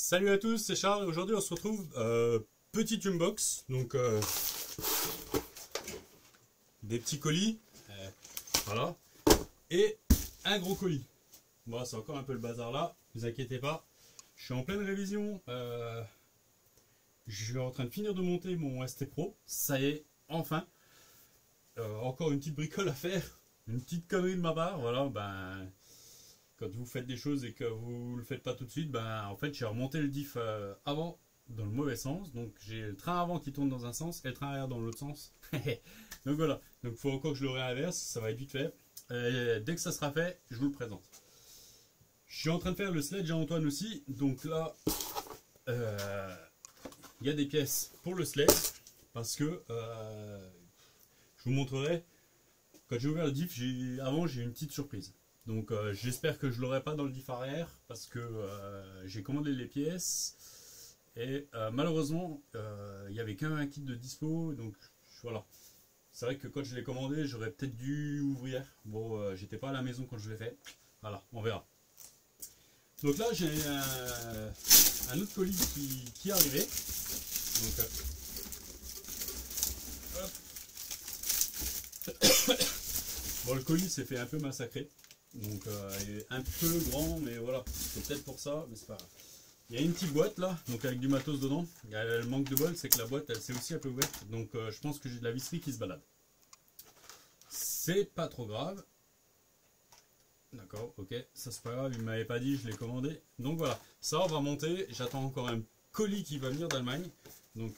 Salut à tous, c'est Charles. Aujourd'hui on se retrouve petite unbox, donc des petits colis, voilà, et un gros colis. Bon, c'est encore un peu le bazar là, ne vous inquiétez pas. Je suis en pleine révision. Je suis en train de finir de monter mon ST Pro. Ça y est, enfin. Encore une petite bricole à faire, une petite connerie de ma part. Voilà, ben. Quand vous faites des choses et que vous le faites pas tout de suite, ben en fait j'ai remonté le diff avant dans le mauvais sens, donc j'ai le train avant qui tourne dans un sens et le train arrière dans l'autre sens. Donc voilà, donc il faut encore que je le réinverse, ça va être vite fait. Et dès que ça sera fait, je vous le présente. Je suis en train de faire le sledge à Antoine aussi, donc là il y a des pièces pour le sledge parce que je vous montrerai. Quand j'ai ouvert le diff, avant j'ai eu une petite surprise. Donc j'espère que je l'aurai pas dans le diff arrière parce que j'ai commandé les pièces et malheureusement il n'y avait qu'un kit de dispo, donc voilà. C'est vrai que quand je l'ai commandé j'aurais peut-être dû ouvrir. Bon, j'étais pas à la maison quand je l'ai fait. Voilà, on verra. Donc là j'ai un autre colis qui est arrivé. Donc, bon, le colis s'est fait un peu massacrer. Donc il est un peu grand, mais voilà, c'est peut-être pour ça, mais c'est pas grave. Il y a une petite boîte là, donc avec du matos dedans. Le manque de bol, c'est que la boîte elle s'est aussi un peu ouverte, donc je pense que j'ai de la visserie qui se balade. C'est pas trop grave. D'accord, ok, ça c'est pas grave, il m'avait pas dit, je l'ai commandé. Donc voilà, ça on va monter. J'attends encore un colis qui va venir d'Allemagne. Donc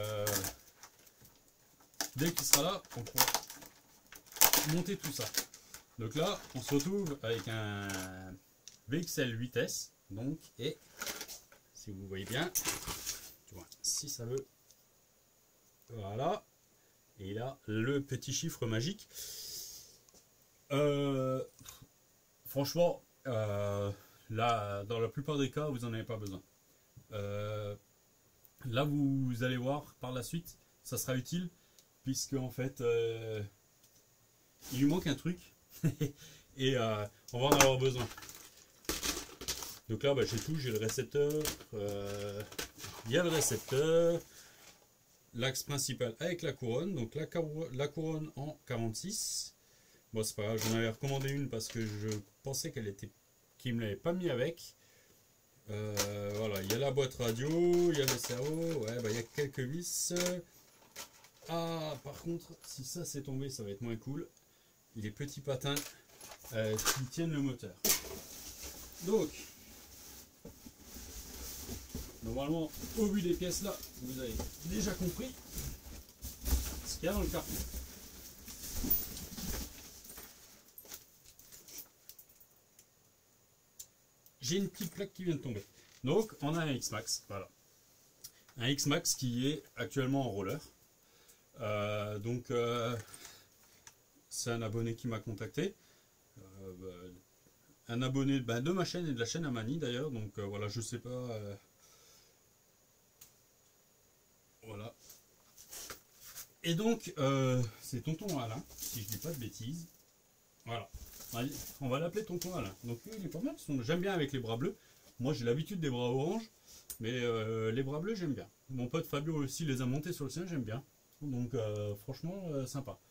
dès qu'il sera là, on pourra monter tout ça. Donc là, on se retrouve avec un VXL 8S, donc, et si vous voyez bien, tu vois, si ça veut, voilà, et là, le petit chiffre magique. Franchement, là, dans la plupart des cas, vous n'en avez pas besoin. Là, vous allez voir par la suite, ça sera utile, puisque en fait, il lui manque un truc. Et on va en avoir besoin. Donc là j'ai tout, j'ai le récepteur, il y a le récepteur, l'axe principal avec la couronne, donc la couronne en 46. Bon c'est pas grave, j'en avais recommandé une parce que je pensais qu'il me l'avait pas mis avec. Voilà, il y a la boîte radio, il y a le cerveau, ouais, bah, il y a quelques vis. Ah par contre si ça c'est tombé ça va être moins cool. Les petits patins qui tiennent le moteur. Donc, normalement, au vu des pièces là, vous avez déjà compris ce qu'il y a dans le carton. J'ai une petite plaque qui vient de tomber. Donc, on a un X-Max, voilà. Un X-Max qui est actuellement en roller. C'est un abonné qui m'a contacté. Un abonné de ma chaîne et de la chaîne Amani d'ailleurs. Donc voilà, je sais pas. Voilà. Et donc, c'est Tonton Alain, si je dis pas de bêtises. Voilà. On va l'appeler Tonton Alain. Donc il est pas mal. J'aime bien avec les bras bleus. Moi j'ai l'habitude des bras orange. Mais les bras bleus j'aime bien. Mon pote Fabio aussi les a montés sur le sien, j'aime bien. Donc franchement sympa.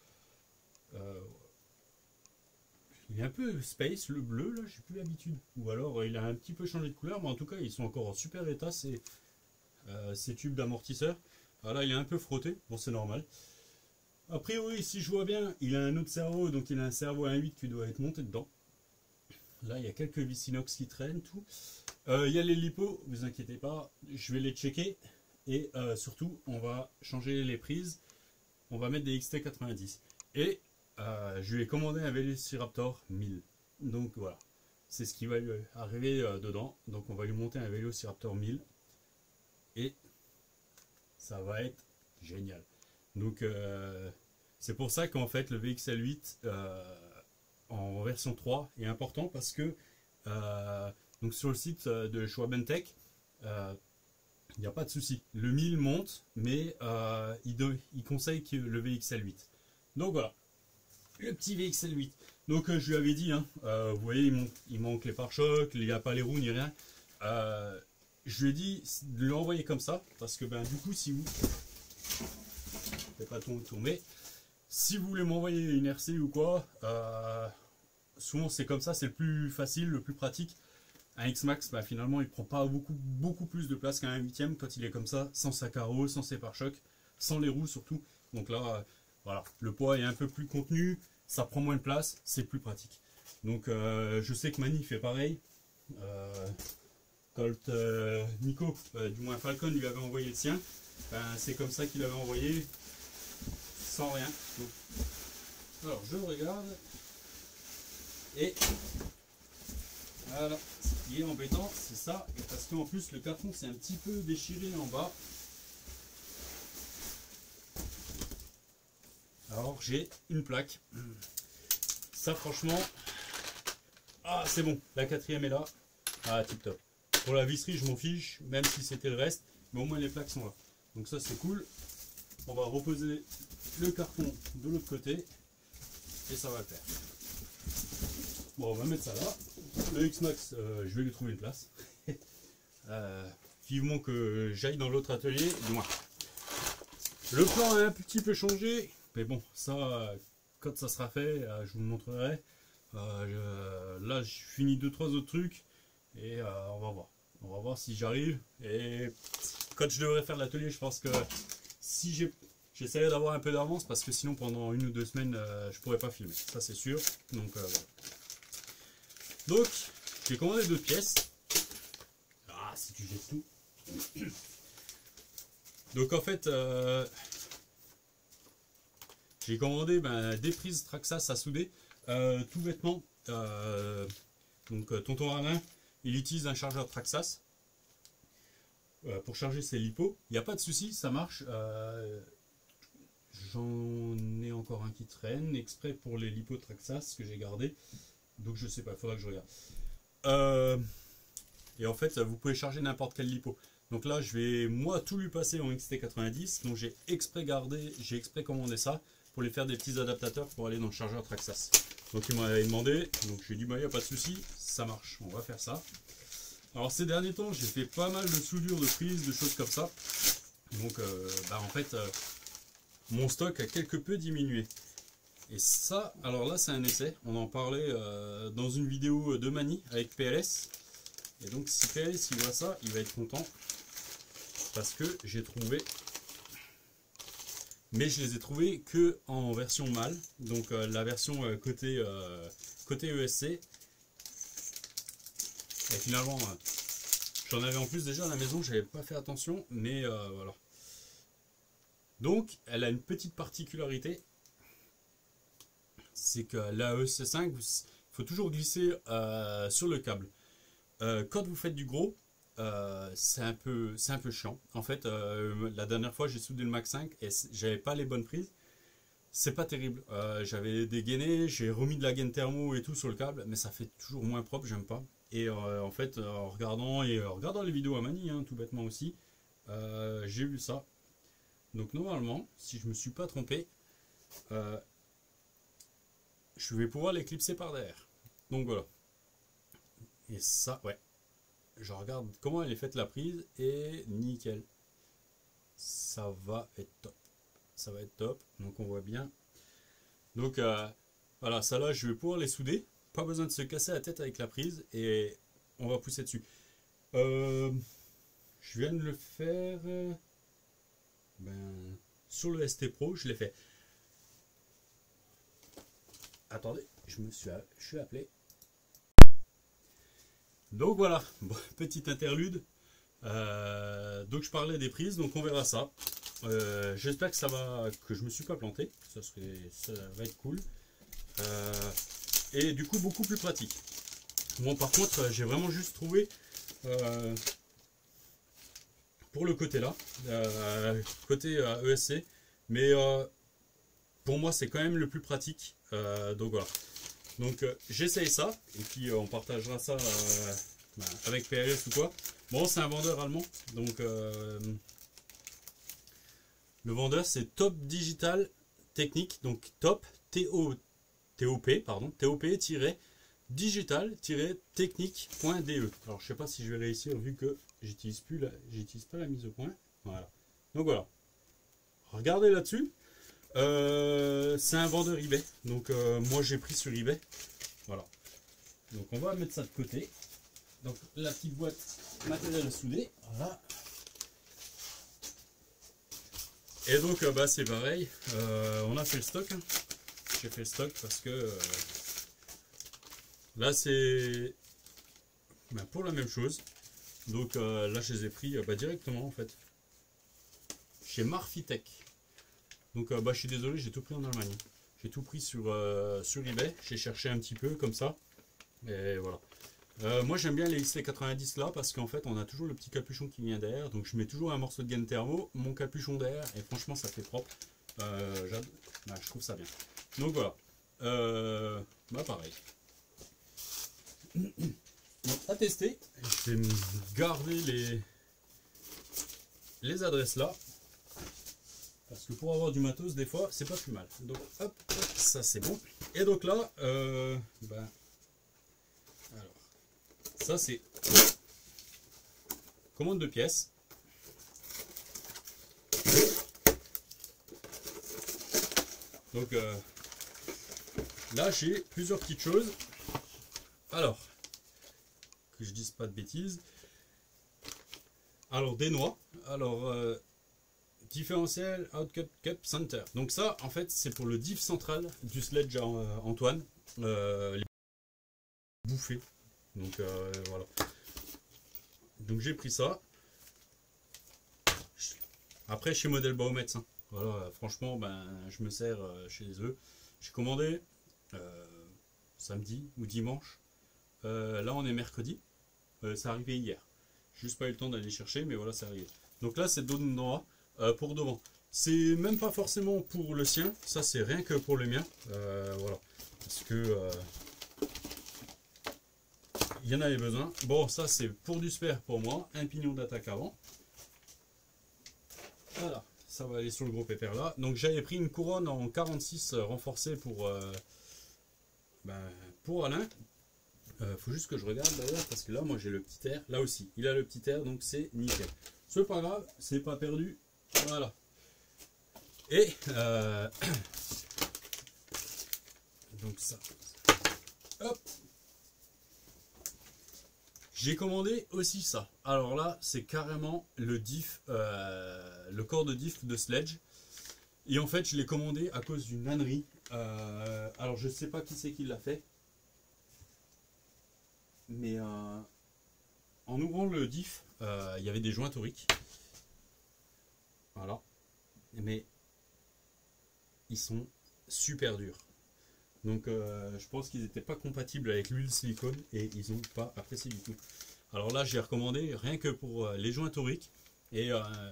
Il est un peu space, le bleu là, j'ai plus l'habitude. Ou alors il a un petit peu changé de couleur, mais en tout cas ils sont encore en super état ces tubes d'amortisseur. Voilà, il est un peu frotté, bon c'est normal. A priori, si je vois bien, il a un autre cerveau, donc il a un cerveau 1.8 qui doit être monté dedans. Là il y a quelques vis inox qui traînent, tout. Il y a les lipos, vous inquiétez pas, je vais les checker. Et surtout, on va changer les prises. On va mettre des XT90. Et je lui ai commandé un Vélociraptor 1000. Donc voilà, c'est ce qui va lui arriver dedans. Donc on va lui monter un Vélociraptor 1000. Et ça va être génial. Donc c'est pour ça qu'en fait le VXL 8 en version 3 est important parce que donc sur le site de Schwabentech, il n'y a pas de souci. Le 1000 monte, mais il conseille que le VXL 8. Donc voilà, le petit VXL 8. Donc je lui avais dit, hein, vous voyez, il manque les pare-chocs, il n'y a pas les roues ni rien. je lui ai dit de lui envoyer comme ça, parce que ben du coup si vous... pas tourner. Si vous voulez m'envoyer une RC ou quoi, souvent c'est comme ça, c'est le plus facile, le plus pratique. Un X-Max, bah, finalement il prend pas beaucoup plus de place qu'un 1/8 quand il est comme ça, sans sa carreau, sans ses pare-chocs, sans les roues surtout. Donc là, voilà, le poids est un peu plus contenu, ça prend moins de place, c'est plus pratique. Donc je sais que Mani fait pareil. Colt Nico, du moins Falcon lui avait envoyé le sien. Ben, c'est comme ça qu'il avait envoyé, sans rien. Donc, alors je regarde. Et voilà, ce qui est embêtant, c'est ça. Et parce qu'en plus le carton c'est un petit peu déchiré en bas. Alors j'ai une plaque. Ça franchement, ah c'est bon, la 4e est là. Ah tip top. Pour la visserie je m'en fiche, même si c'était le reste, mais au moins les plaques sont là. Donc ça c'est cool. On va reposer le carton de l'autre côté et ça va le faire. Bon, on va mettre ça là. Le X-Max, je vais lui trouver une place. Vivement que j'aille dans l'autre atelier, loin. Le plan a un petit peu changé, mais bon, ça, quand ça sera fait, je vous le montrerai. Là, je finis 2-3 autres trucs et on va voir. On va voir si j'arrive. Et quand je devrais faire l'atelier, je pense que si j'essaierai d'avoir un peu d'avance parce que sinon pendant 1 ou 2 semaines, je pourrais pas filmer. Ça, c'est sûr. Donc, voilà. Donc, j'ai commandé 2 pièces. Ah, si tu jettes tout. Donc, en fait, j'ai commandé des prises Traxxas à souder. Tout bêtement. Donc, tonton Alain, il utilise un chargeur Traxxas pour charger ses lipos. Il n'y a pas de souci, ça marche. J'en ai encore un qui traîne, exprès pour les lipos Traxxas que j'ai gardé. Donc je sais pas, il faudra que je regarde. Et en fait, vous pouvez charger n'importe quel lipo. Donc là, je vais moi tout lui passer en XT90. Donc j'ai exprès commandé ça pour lui faire des petits adaptateurs pour aller dans le chargeur Traxxas. Donc il m'avait demandé, donc je lui ai dit bah il n'y a pas de souci, ça marche, on va faire ça. Alors ces derniers temps, j'ai fait pas mal de soudures de prises, de choses comme ça. Donc en fait, mon stock a quelque peu diminué. Et ça, alors là c'est un essai, on en parlait dans une vidéo de Mani avec PLS. Et donc si PLS il voit ça, il va être content. Parce que j'ai trouvé, mais je les ai trouvés que en version mâle. Donc la version côté ESC. Et finalement, j'en avais en plus déjà à la maison, j'avais pas fait attention, mais voilà. Donc elle a une petite particularité. C'est que la EC5, il faut toujours glisser sur le câble. Quand vous faites du gros, c'est un peu chiant. En fait, la dernière fois, j'ai soudé le Max 5 et j'avais pas les bonnes prises. C'est pas terrible. J'avais dégainé, j'ai remis de la gaine thermo et tout sur le câble, mais ça fait toujours moins propre, j'aime pas. Et en fait, en regardant les vidéos à Mani, hein, tout bêtement aussi, j'ai vu ça. Donc normalement, si je me suis pas trompé, je vais pouvoir l'éclipser par derrière. Donc voilà. Et ça, ouais. Je regarde comment elle est faite la prise et nickel. Ça va être top. Ça va être top. Donc on voit bien. Donc voilà, ça là, je vais pouvoir les souder. Pas besoin de se casser la tête avec la prise et on va pousser dessus. Je viens de le faire sur le ST Pro, je l'ai fait. Attendez, je suis appelé. Donc voilà, bon, petit interlude. Donc je parlais des prises, donc on verra ça. J'espère que je me suis pas planté. Ça va être cool. Et du coup beaucoup plus pratique. Bon par contre j'ai vraiment juste trouvé pour le côté là, côté ESC, mais pour moi c'est quand même le plus pratique. Donc voilà. Donc j'essaye ça et puis on partagera ça avec PLS ou quoi. Bon, c'est un vendeur allemand, donc le vendeur c'est Top Digital Technique, donc Top TOP-digital-technique.de. Alors je sais pas si je vais réussir vu que j'utilise pas la mise au point. Voilà. Donc voilà. Regardez là-dessus. C'est un vendeur eBay. Donc moi j'ai pris sur eBay. Voilà. Donc on va mettre ça de côté. Donc la petite boîte matériel à souder. Voilà. Et donc bah, c'est pareil. On a fait le stock. Hein. J'ai fait le stock parce que là c'est bah, pour la même chose. Donc là je les ai pris bah, directement en fait. Chez Marfitech. Donc bah, je suis désolé, j'ai tout pris en Allemagne. J'ai tout pris sur eBay. J'ai cherché un petit peu comme ça. Et voilà. Moi j'aime bien les XT90 là parce qu'en fait on a toujours le petit capuchon qui vient derrière. Donc je mets toujours un morceau de gaine thermo, mon capuchon derrière et franchement ça fait propre. Bah, je trouve ça bien. Donc voilà. Bah pareil. Donc à tester. Je vais garder les adresses là. Parce que pour avoir du matos, des fois, c'est pas plus mal. Donc, hop, hop ça c'est bon. Et donc là, ben, alors, ça c'est commande de pièces. Donc là, j'ai plusieurs petites choses. Alors, que je dise pas de bêtises. Alors, des noix. Alors, différentiel Outcut Cup Center. Donc ça, en fait, c'est pour le diff central du sledge Antoine. Les bouffées. Donc voilà. Donc j'ai pris ça. Après chez Model Baumets. Hein. Voilà, franchement, ben je me sers chez eux. J'ai commandé samedi ou dimanche. Là on est mercredi. Ça arrivé hier. Juste pas eu le temps d'aller chercher, mais voilà, c'est arrivé. Donc là, c'est d'autres noix pour devant. C'est même pas forcément pour le sien, ça c'est rien que pour le mien. Voilà. Parce que il y en avait besoin. Bon, ça c'est pour du spare pour moi. Un pignon d'attaque avant. Voilà, ça va aller sur le gros pépère là. Donc j'avais pris une couronne en 46 renforcée pour Alain. Faut juste que je regarde d'ailleurs parce que là moi j'ai le petit air. Là aussi, il a le petit air donc c'est nickel. C'est pas grave, c'est pas perdu. Voilà. Et donc ça. Hop. J'ai commandé aussi ça. Alors là, c'est carrément le diff, le corps de diff de Sledge. Et en fait, je l'ai commandé à cause d'une ânerie. Alors je sais pas qui c'est qui l'a fait. Mais en ouvrant le diff, il y avait des joints toriques. Voilà. Mais ils sont super durs. Donc je pense qu'ils n'étaient pas compatibles avec l'huile silicone et ils n'ont pas apprécié du tout. Alors là j'ai recommandé rien que pour les joints toriques. Et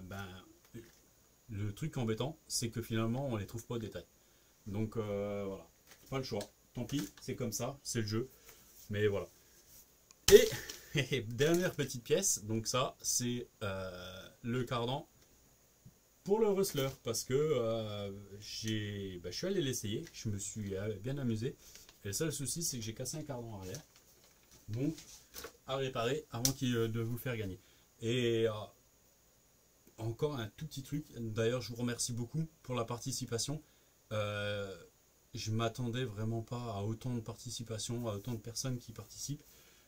le truc embêtant c'est que finalement on les trouve pas au détail. Donc voilà, pas le choix. Tant pis, c'est comme ça, c'est le jeu. Mais voilà. Et dernière petite pièce, donc ça c'est le cardan pour le rustler parce que je suis allé l'essayer, je me suis bien amusé. Et le seul souci c'est que j'ai cassé un cardan arrière, donc à réparer avant de vous le faire gagner. Et encore un tout petit truc, d'ailleurs je vous remercie beaucoup pour la participation. Je m'attendais vraiment pas à autant de participation, à autant de personnes qui participent.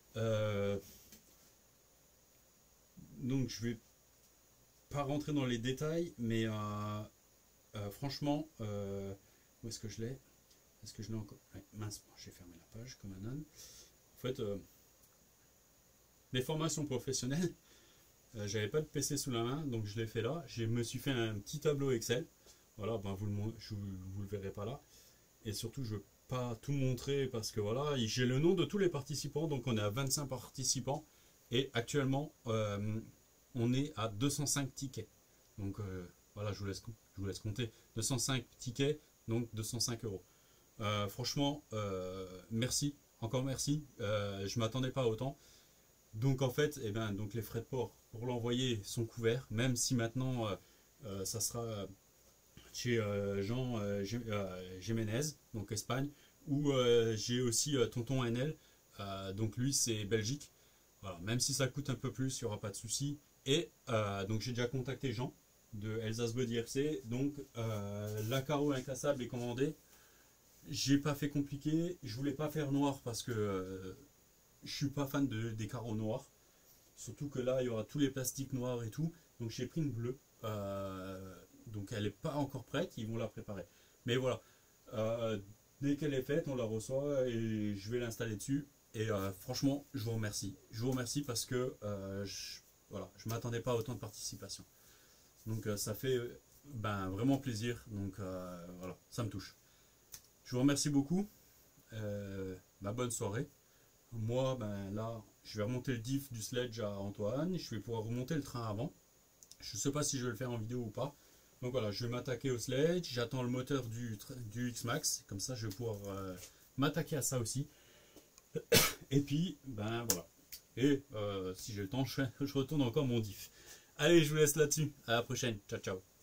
Donc je vais pas rentrer dans les détails, mais franchement, où est-ce que je l'ai? Est-ce que je l'ai encore? Ouais, mince, j'ai fermé la page comme un âne. En fait, les formations professionnelles, j'avais pas de PC sous la main, donc je l'ai fait là. Je me suis fait un petit tableau Excel. Voilà, ben vous le verrez pas là. Et surtout, je veux pas tout montrer parce que voilà, j'ai le nom de tous les participants, donc on est à 25 participants. Et actuellement, on est à 205 tickets. Donc voilà, je vous laisse compter. 205 tickets, donc 205 euros. Franchement, merci, encore merci. Je m'attendais pas à autant. Donc en fait, donc les frais de port pour l'envoyer sont couverts, même si maintenant ça sera chez Jean Jiménez, donc Espagne, ou j'ai aussi Tonton NL, donc lui c'est Belgique. Voilà, même si ça coûte un peu plus, il n'y aura pas de souci. Et donc j'ai déjà contacté Jean de Elsace Body RC. Donc la carreau inclassable est commandée. J'ai pas fait compliqué. Je voulais pas faire noir parce que je suis pas fan des carreaux noirs. Surtout que là, il y aura tous les plastiques noirs et tout. Donc j'ai pris une bleue. Donc elle n'est pas encore prête. Ils vont la préparer. Mais voilà. Dès qu'elle est faite, on la reçoit et je vais l'installer dessus. Et franchement, je vous remercie. Je vous remercie parce que voilà, je ne m'attendais pas à autant de participation. Donc ça fait vraiment plaisir. Donc voilà, ça me touche. Je vous remercie beaucoup. Bonne soirée. Moi, là, je vais remonter le diff du sledge à Antoine. Je vais pouvoir remonter le train avant. Je ne sais pas si je vais le faire en vidéo ou pas. Donc voilà, je vais m'attaquer au sledge. J'attends le moteur du X-Max. Comme ça, je vais pouvoir m'attaquer à ça aussi. Et puis, voilà. Et si j'ai le temps, je retourne encore mon diff. Allez, je vous laisse là-dessus. À la prochaine. Ciao, ciao.